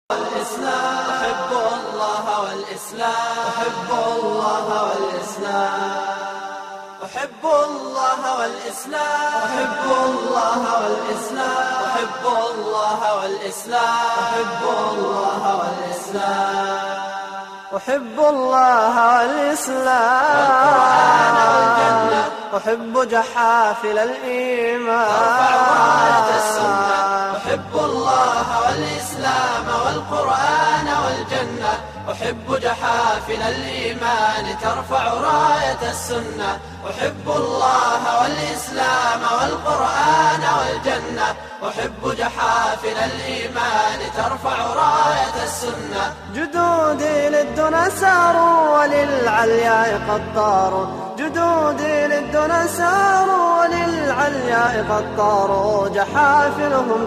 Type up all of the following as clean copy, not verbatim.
والإسلام أحب الله والإسلام أحب الله والإسلام أحب الله والإسلام أحب الله والإسلام أحب الله والإسلام أحب الله والإسلام أحب الله والإسلام والجنة أحب جحافل الإيمان ترفع راية السنة أحب الله والإسلام والقرآن والجنة أحب جحافل الإيمان ترفع راية السنة أحب الله والإسلام والقرآن والجنة أحب جحافل الإيمان ترفع راية السنة جدودي للدنا ساروا وللعلياء قد طاروا جدودي للدنا ساروا وللعلياء قد طاروا جحافلهم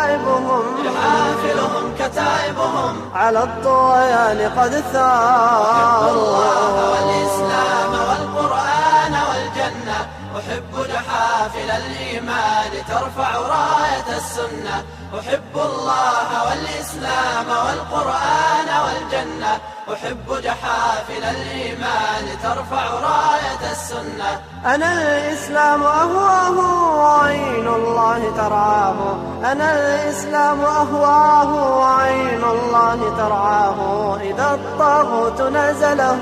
كتائبهم على الطغيان قد ثاروا أحب الله والإسلام والقرآن والجنة أحب جحافل الإيمان ترفع راية السنة أحب الله والإسلام والقرآن والجنة أحب جحافل الإيمان ترفع راية السنة أنا الإسلام أهواه وعين الله ترعاه أنا الإسلام أهواه وعين الله ترعاه إذا الطاغوت نزله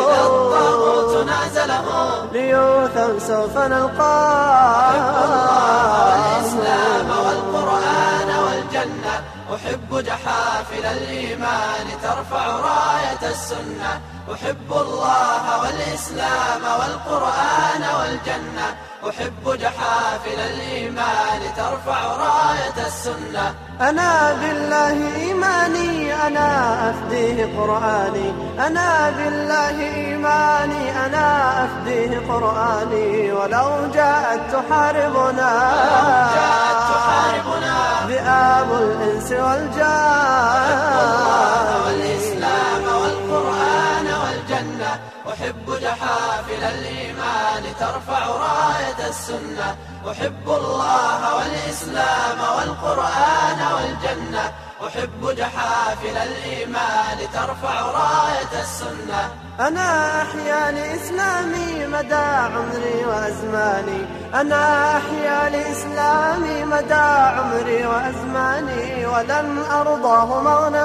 ليوثا سوف نلقاه أحب الله والإسلام والقرآن والجنة أحب جحافل الإيمان ترفع راية السنة أحب الله والإسلام والقرآن والجنة أحب جحافل الإيمان ترفع راية السنة أنا بالله إيماني أنا أفديه قرآني أنا بالله إيماني أنا أفديه قرآني ولو جاءت تحاربنا ذئاب الإنس والجان الله والإسلام والقرآن والجنة أحب جحافل الإيمان ترفع راية السنة أحب الله والإسلام والقرآن والجنة أحب جحافل الإيمان ترفع راية السنة أنا أحيا لإسلامي مدى عمري وأزماني أنا أحيا لإسلامي مدى عمري وأزماني ولن أرضاه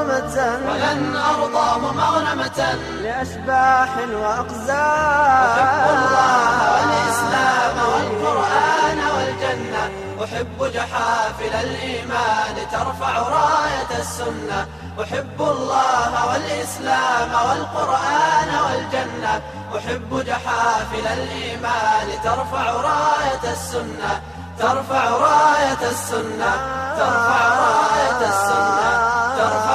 مغنمة لأشباح وأقزام أحب الله والإسلام والقرآن والجنة أحب جحافل الإيمان ترفع راية السنة أحب الله والإسلام والقرآن والجنة أحب جحافل الإيمان ترفع راية السنة ترفع راية السنة ترفع راية السنة ترفع